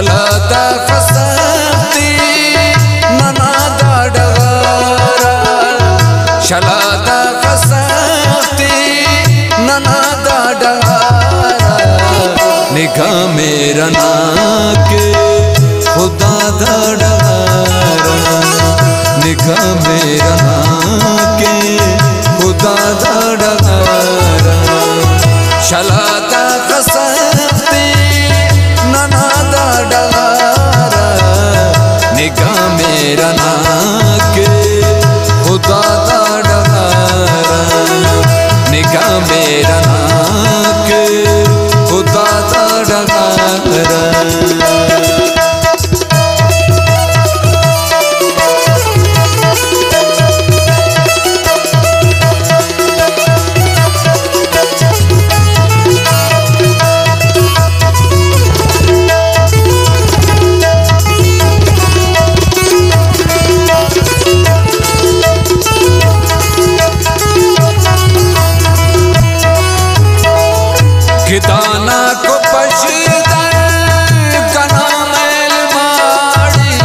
शलाता खसती ननादा डगारा शलाता खसती ननादा डगारा निगाह मेरा ना के खुदा दा डगारा निगाह मेरा ना के खुदा दा डगारा शलाता खसती ननादा डगारा निगाह मेरा ना के खुदा दा डगारा निगाह मेरा ना के खुदा दा डगारा खिदाना को पशदर कना मैल माड़ी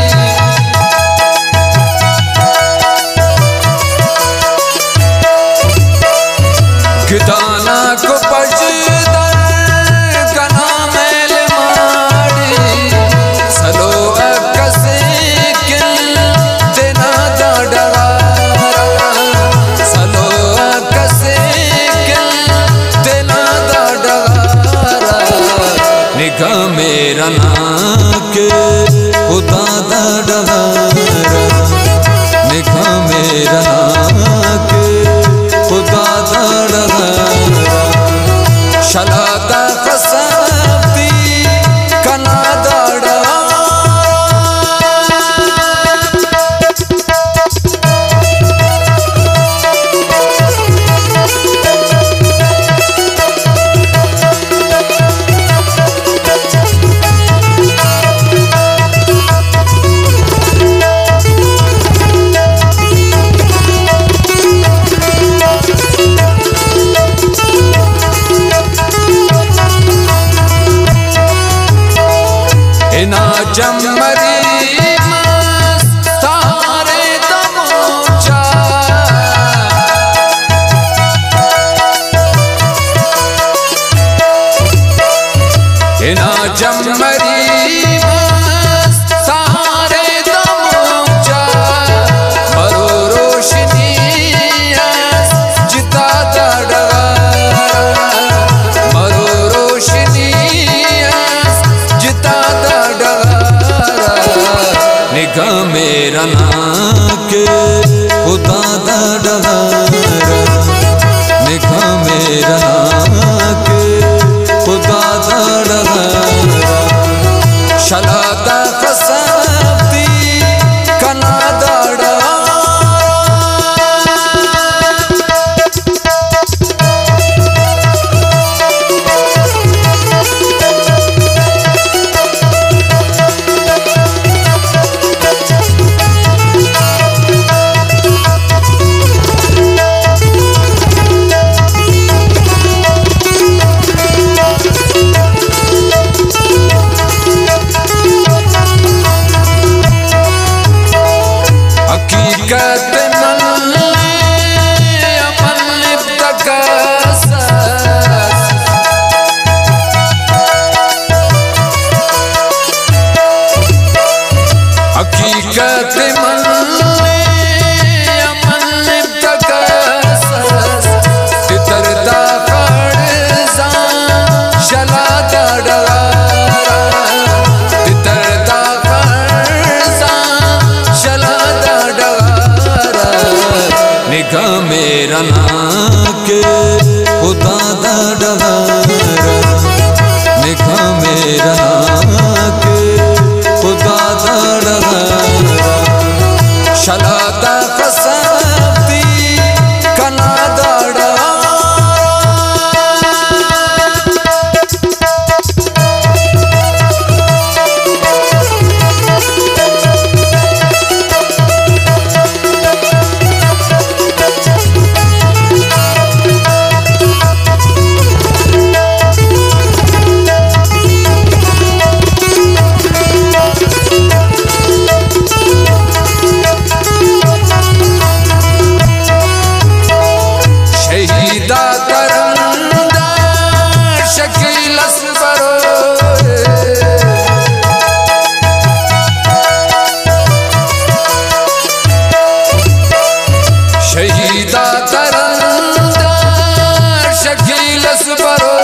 खिदाना को पशदर कना मैल माड़ी सलो अकसे किल देना दा डगारा सलो अकसे किल देना दा डगारा निगाह मेरा ना के खुदा दा डगारा निगाह मेरा ना के खुदा दा डगारा शलाता खसती कना दा ना जमरी तारे दमोचा ना जमरी तारे दमोचा मरो रोशनी जिता दा डगारा मरो रोशनी जिता दा निगाह मेरा ना के खुदा दा डगारा निगाह मेरा ना के खुदा दा डगारा शलाता खसती कना दा हकीकत हकीकत तितरदा फड़सा शलाता डगारा तितरदा फड़सा शलाता डगारा निगाह मेरा ना के खुदा दा डगारा निगाह मेरा ना के खुदा दा डगारा बस भरोसा